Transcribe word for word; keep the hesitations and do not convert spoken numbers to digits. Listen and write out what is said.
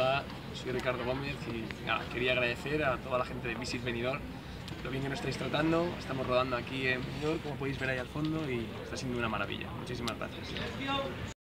Hola, soy Ricardo Gómez y nada, quería agradecer a toda la gente de Visit Benidorm lo bien que nos estáis tratando. Estamos rodando aquí en Benidorm, como podéis ver ahí al fondo, y está siendo una maravilla. Muchísimas gracias.